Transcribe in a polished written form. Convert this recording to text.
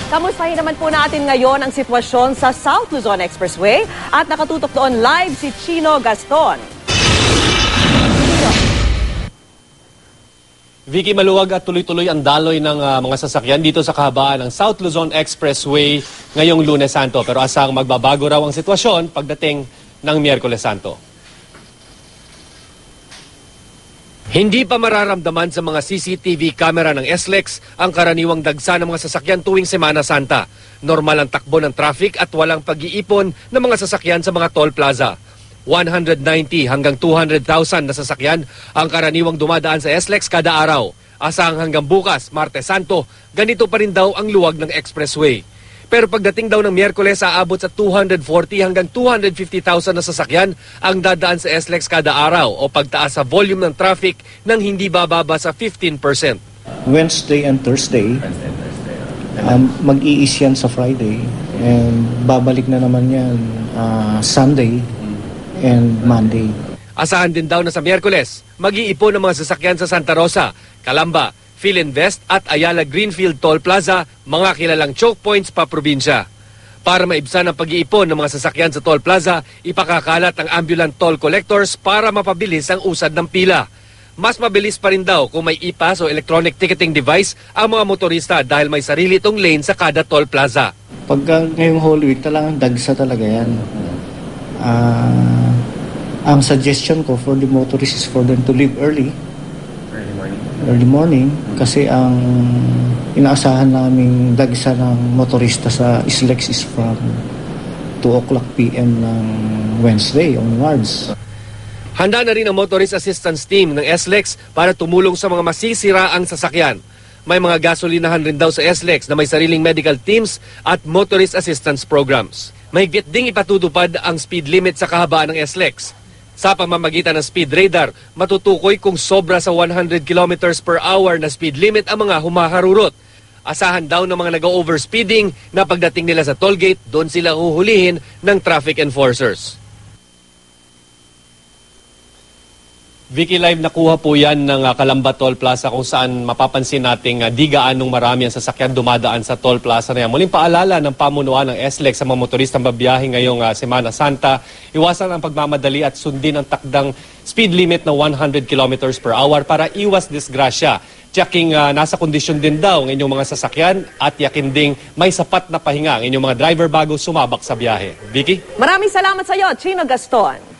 Kamustahin naman po natin ngayon ang sitwasyon sa South Luzon Expressway at nakatutok doon live si Chino Gaston. Vicky, maluwag at tuloy-tuloy ang daloy ng mga sasakyan dito sa kahabaan ng South Luzon Expressway ngayong Lunes Santo. Pero asang magbabago raw ang sitwasyon pagdating ng Miyerkules Santo. Hindi pa mararamdaman sa mga CCTV camera ng SLEX ang karaniwang dagsa ng mga sasakyan tuwing Semana Santa. Normal ang takbo ng traffic at walang pag-iipon ng mga sasakyan sa mga toll plaza. 190 hanggang 200,000 na sasakyan ang karaniwang dumadaan sa SLEX kada araw. Asang hanggang bukas, Martes Santo, ganito pa rin daw ang luwag ng expressway. Pero pagdating daw ng Miyerkules, aabot sa 240 hanggang 250,000 na sasakyan ang dadaan sa SLEX kada araw o pagtaas sa volume ng traffic nang hindi bababa sa 15%. Wednesday and Thursday, mag-iis yan sa Friday and babalik na naman yan Sunday and Monday. Asahan din daw na sa Miyerkules, mag-iipon ng mga sasakyan sa Santa Rosa, Calamba, Philinvest at Ayala Greenfield Toll Plaza, mga kilalang choke points pa probinsya. Para maibsan ang pag-iipon ng mga sasakyan sa Toll Plaza, ipakakalat ang ambulant toll collectors para mapabilis ang usad ng pila. Mas mabilis pa rin daw kung may e-pass o electronic ticketing device ang mga motorista dahil may sarili itong lane sa kada toll plaza. Pagka ngayong Holy Week, talagang dagsa talaga yan. Ang suggestion ko for the motorists is for them to leave early morning kasi ang inaasahan naming dagsa ng motorista sa SLEX is from 2 o'clock p.m. ng Wednesday onwards. Handa na rin ang Motorist Assistance Team ng SLEX para tumulong sa mga masisiraang sasakyan. May mga gasolinahan rin daw sa SLEX na may sariling medical teams at motorist assistance programs. Mahigpit ding ipatutupad ang speed limit sa kahabaan ng SLEX. Sa pamamagitan ng speed radar, matutukoy kung sobra sa 100 kilometers per hour na speed limit ang mga humaharurot. Asahan daw ng mga nag-overspeeding na pagdating nila sa tollgate, doon sila huhulihin ng traffic enforcers. Vicky, live nakuha po yan ng Calamba Toll Plaza kung saan mapapansin nating di gaanong marami ang sasakyan dumadaan sa toll plaza na yan. Muling paalala ng pamunuan ng SLEX sa mga motoristang babiyahe ngayong Semana Santa, iwasan ang pagmamadali at sundin ang takdang speed limit na 100 kilometers per hour para iwas disgrasya. Checking nasa kondisyon din daw ng inyong mga sasakyan at yakin ding may sapat na pahinga ang inyong mga driver bago sumabak sa biyahe. Vicky? Maraming salamat sa iyo, Chino Gaston.